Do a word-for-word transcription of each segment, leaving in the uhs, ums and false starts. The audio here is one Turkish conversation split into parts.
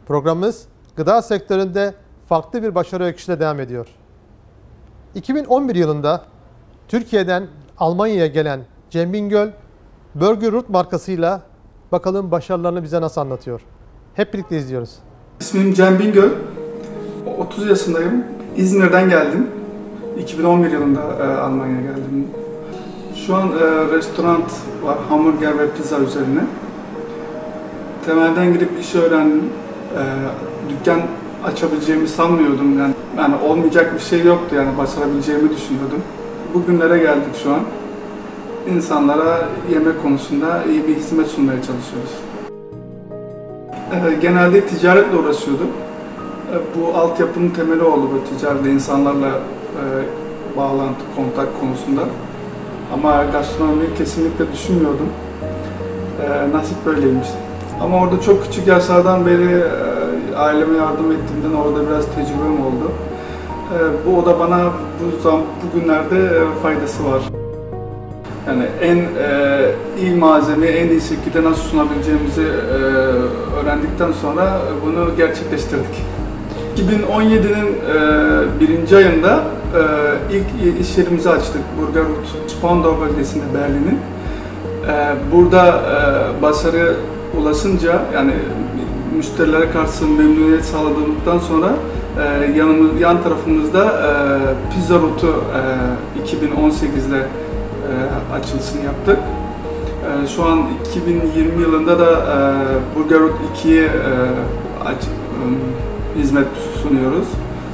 Programımız gıda sektöründe farklı bir başarı öyküsüyle devam ediyor. iki bin on bir yılında Türkiye'den Almanya'ya gelen Cem Bingöl, Burgerroot markasıyla bakalım başarılarını bize nasıl anlatıyor. Hep birlikte izliyoruz. İsmim Cem Bingöl, otuz yaşındayım. İzmir'den geldim. iki bin on bir yılında e, Almanya'ya geldim. Şu an e, restoran var, hamburger ve pizza üzerine. Temelden girip işi öğrendim. E, dükkan açabileceğimi sanmıyordum. Yani, yani olmayacak bir şey yoktu, yani başarabileceğimi düşünüyordum. Bugünlere geldik şu an. İnsanlara yemek konusunda iyi bir hizmet sunmaya çalışıyoruz. E, genelde ticaretle uğraşıyordum. E, bu altyapının temeli oldu, bu ticaretle insanlarla e, bağlantı, kontak konusunda. Ama gastronomiyi kesinlikle düşünmüyordum. E, nasip böyleymiş. Ama orada çok küçük yaşlardan beri e, aileme yardım ettiğimden orada biraz tecrübem oldu. E, bu o da bana bu zam bugünlerde e, faydası var. Yani en e, iyi malzemeyi en iyi şekilde nasıl sunabileceğimizi e, öğrendikten sonra bunu gerçekleştirdik. iki bin on yedi'nin e, birinci ayında e, ilk iş yerimizi açtık. Burgerroot, Spandau bölgesinde, Berlin'in. E, burada e, başarı ulaşınca, yani müşterilere karşı memnuniyet sağladığımızdan sonra e, yanımız, yan tarafımızda e, Pizzaroot'u e, iki bin on sekiz'de e, açılışını yaptık. E, şu an iki bin yirmi yılında da e, Burgerroot iki'ye e, aç, e, hizmet sunuyoruz.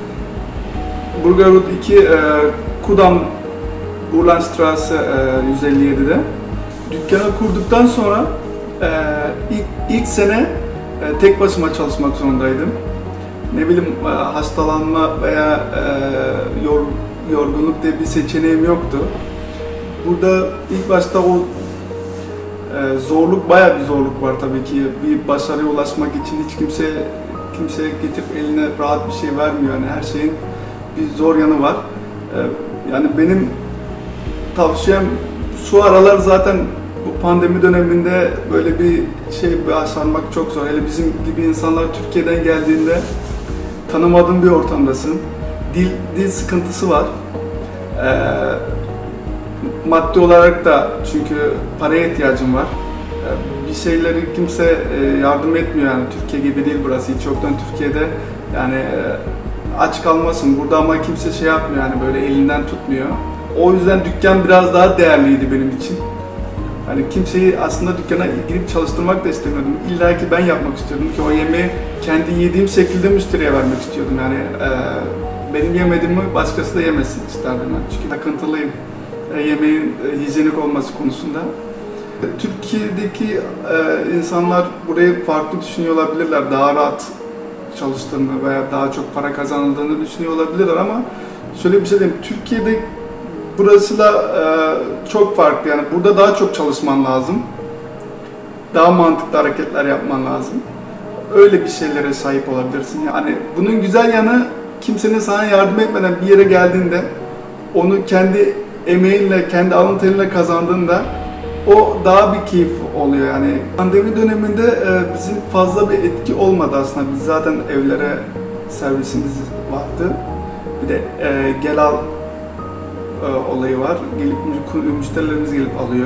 Burgerroot iki e, Kudam Burlandstraße e, yüz elli yedi'de. Dükkanı kurduktan sonra e, ilk, ilk sene e, tek başıma çalışmak zorundaydım. Ne bileyim e, hastalanma veya e, yor, yorgunluk diye bir seçeneğim yoktu. Burada ilk başta o e, zorluk, bayağı bir zorluk var tabii ki. Bir başarıya ulaşmak için hiç kimse kimseye getirip eline rahat bir şey vermiyor. Yani her şeyin bir zor yanı var. E, yani benim tavsiyem, şu aralar zaten bu pandemi döneminde böyle bir şey başarmak çok zor. Hele bizim gibi insanlar Türkiye'den geldiğinde tanımadığın bir ortamdasın. Dil, dil sıkıntısı var. Ee, maddi olarak da, çünkü paraya ihtiyacım var. Ee, bir şeyleri kimse e, yardım etmiyor, yani Türkiye gibi değil burası. Hiç yoktan Türkiye'de yani e, aç kalmasın. Burada ama kimse şey yapmıyor, yani böyle elinden tutmuyor. O yüzden dükkan biraz daha değerliydi benim için. Hani kimseyi aslında dükkana girip çalıştırmak da istemiyordum. İlla ki ben yapmak istiyordum ki o yemeği kendi yediğim şekilde müşteriye vermek istiyordum. Yani e, benim yemediğimi başkası da yemesin isterdim ben. Çünkü takıntılıyım e, yemeğin e, hijyenik olması konusunda. E, Türkiye'deki e, insanlar burayı farklı düşünüyor olabilirler. Daha rahat çalıştığını veya daha çok para kazanıldığını düşünüyor olabilirler ama şöyle bir şey diyeyim. Türkiye'de burasıyla e, çok farklı, yani burada daha çok çalışman lazım, daha mantıklı hareketler yapman lazım, öyle bir şeylere sahip olabilirsin. Yani bunun güzel yanı, kimsenin sana yardım etmeden bir yere geldiğinde, onu kendi emeğinle, kendi alın terinle kazandığında o daha bir keyif oluyor. Yani pandemi döneminde e, bizim fazla bir etki olmadı aslında. Biz zaten evlere servisimiz vardı, bir de e, gel al olayı var. Gelip müşterilerimiz gelip alıyor.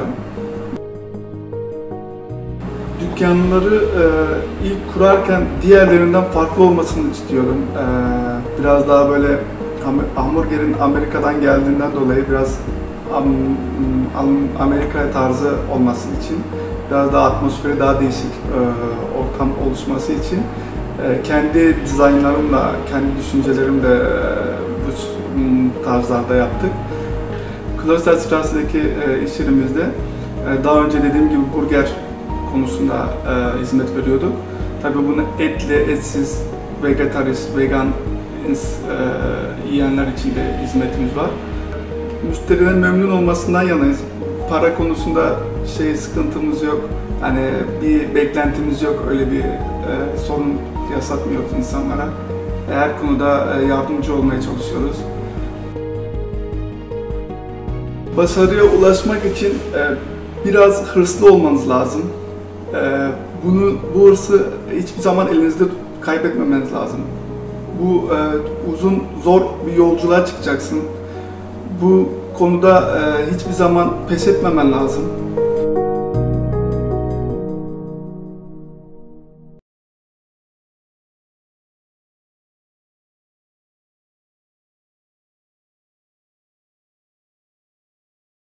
Dükkanları e, ilk kurarken diğerlerinden farklı olmasını istiyordum. E, biraz daha böyle hamburgerin Amerika'dan geldiğinden dolayı biraz am, am, Amerika tarzı olması için, biraz daha atmosferi daha değişik e, ortam oluşması için e, kendi dizaynlarımla, kendi düşüncelerimle e, bu tarzlarda yaptık. Klosterstrasse'deki e, iş yerimizde e, daha önce dediğim gibi burger konusunda e, hizmet veriyorduk. Tabii bunu etli, etsiz, vegetarist, vegan e, yiyenler için de hizmetimiz var. Müşterilerin memnun olmasından yanayız. Para konusunda şey sıkıntımız yok. Yani bir beklentimiz yok. Öyle bir e, sorun yaşatmıyoruz insanlara. Her konuda e, yardımcı olmaya çalışıyoruz. Başarıya ulaşmak için e, biraz hırslı olmanız lazım. E, bunu, bu hırsı hiçbir zaman elinizde kaybetmemeniz lazım. Bu e, uzun, zor bir yolculuğa çıkacaksın. Bu konuda e, hiçbir zaman pes etmemen lazım.